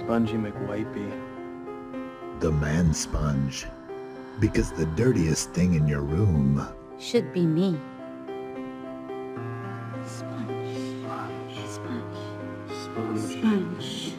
Spongee McWipey. The man sponge. Because the dirtiest thing in your room should be me. Sponge. Sponge. Sponge. Sponge.